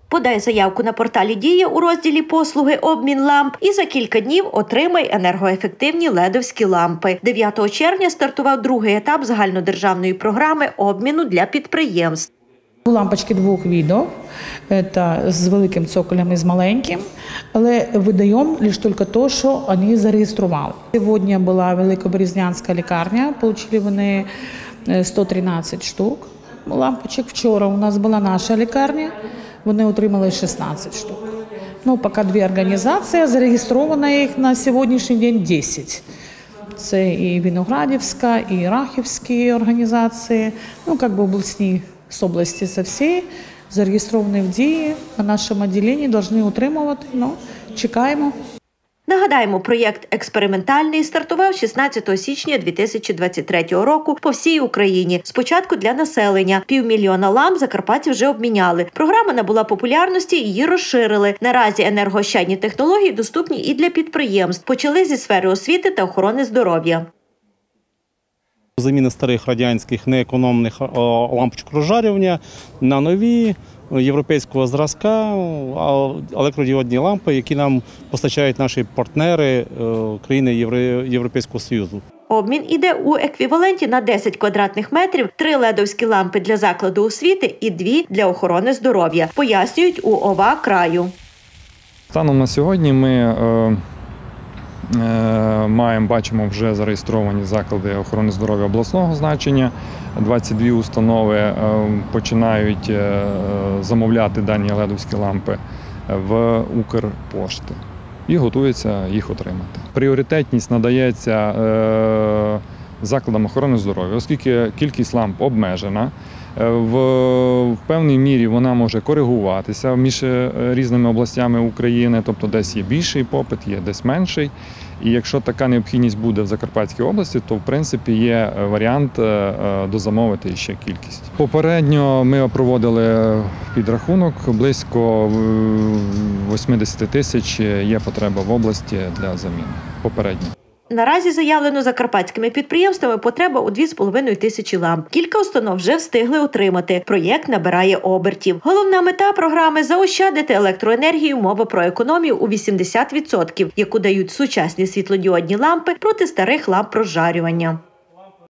Подай заявку на порталі «Дія» у розділі «Послуги. Обмін ламп» і за кілька днів отримай енергоефективні ледовські лампи. 9 червня стартував другий етап загальнодержавної програми обміну для підприємств. Лампочки двох видів, це з великим цоколем і з маленьким, але видаємо лише тільки те, що вони зареєстрували. Сьогодні була Великоберезнянська лікарня, отримали вони 113 штук лампочок. Вчора у нас була наша лікарня, вони отримали 16 штук. Поки дві організації, зареєстровано їх на сьогоднішній день 10. Це і Виноградівська, і Рахівські організації, обласні. З області со всієї, зареєстровані в Дії, на нашому відділенні повинні утримувати, чекаємо. Нагадаємо, проєкт експериментальний стартував 16 січня 2023 року по всій Україні. Спочатку для населення. 500 000 ламп закарпатці вже обміняли. Програма набула популярності і її розширили. Наразі енергоощадні технології доступні і для підприємств. Почали зі сфери освіти та охорони здоров'я. Заміна старих радянських неекономних лампочок розжарювання на нові європейського зразка електродіодні лампи, які нам постачають наші партнери, країни Європейського Союзу. Обмін іде у еквіваленті на 10 квадратних метрів, 3 ледовські лампи для закладу освіти і 2 для охорони здоров'я, пояснюють у ОВА краю. Станом на сьогодні ми бачимо вже зареєстровані заклади охорони здоров'я обласного значення. 22 установи починають замовляти дані ледовські лампи в Укрпошти і готуються їх отримати. Пріоритетність надається закладам охорони здоров'я, оскільки кількість ламп обмежена. В певній мірі вона може коригуватися між різними областями України, тобто десь є більший попит, є десь менший. І якщо така необхідність буде в Закарпатській області, то в принципі є варіант дозамовити ще кількість. Попередньо ми проводили підрахунок, близько 80 тисяч є потреба в області для заміни. Попередньо. Наразі заявлено закарпатськими підприємствами потреба у 2500 ламп. Кілька установ вже встигли отримати. Проєкт набирає обертів. Головна мета програми – заощадити електроенергію, мова про економію у 80%, яку дають сучасні світлодіодні лампи проти старих ламп розжарювання.